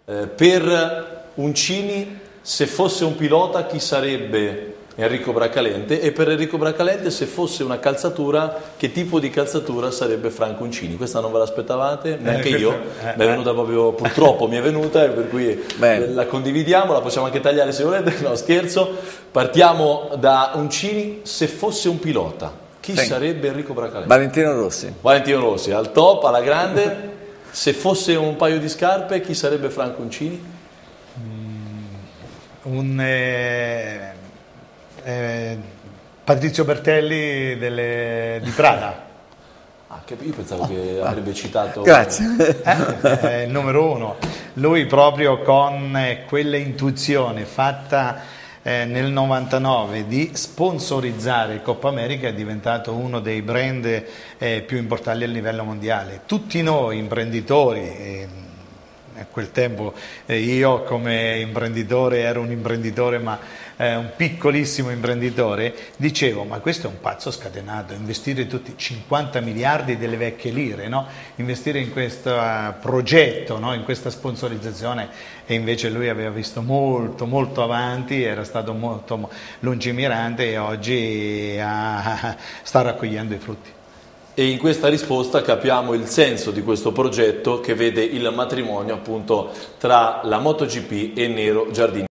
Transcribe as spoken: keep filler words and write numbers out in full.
Eh, per Uncini, se fosse un pilota, chi sarebbe Enrico Bracalente? E per Enrico Bracalente, se fosse una calzatura, che tipo di calzatura sarebbe Franco Uncini? Questa non ve l'aspettavate? Neanche eh, io, eh, mi è venuta proprio, purtroppo mi è venuta, e per cui Bene. la condividiamo, la possiamo anche tagliare se volete, no scherzo. Partiamo da Uncini, se fosse un pilota, chi Sì. sarebbe Enrico Bracalente? Valentino Rossi. Valentino Rossi, al top, alla grande. Se fosse un paio di scarpe, chi sarebbe Franco Uncini? Un eh, eh, Patrizio Bertelli delle, di Prada. Ah, che io pensavo che avrebbe citato... Grazie. Eh, è il numero uno. Lui proprio con eh, quella intuizione fatta eh, nel novantanove di sponsorizzare Coppa America è diventato uno dei brand eh, più importanti a livello mondiale. Tutti noi imprenditori, eh, a quel tempo eh, io come imprenditore ero un imprenditore ma eh, un piccolissimo imprenditore, dicevo ma questo è un pazzo scatenato, investire tutti cinquanta miliardi delle vecchie lire, no? Investire in questo uh, progetto, no? In questa sponsorizzazione, e invece lui aveva visto molto molto avanti, era stato molto lungimirante e oggi uh, sta raccogliendo i frutti. E in questa risposta capiamo il senso di questo progetto che vede il matrimonio appunto tra la MotoGP e Nero Giardini.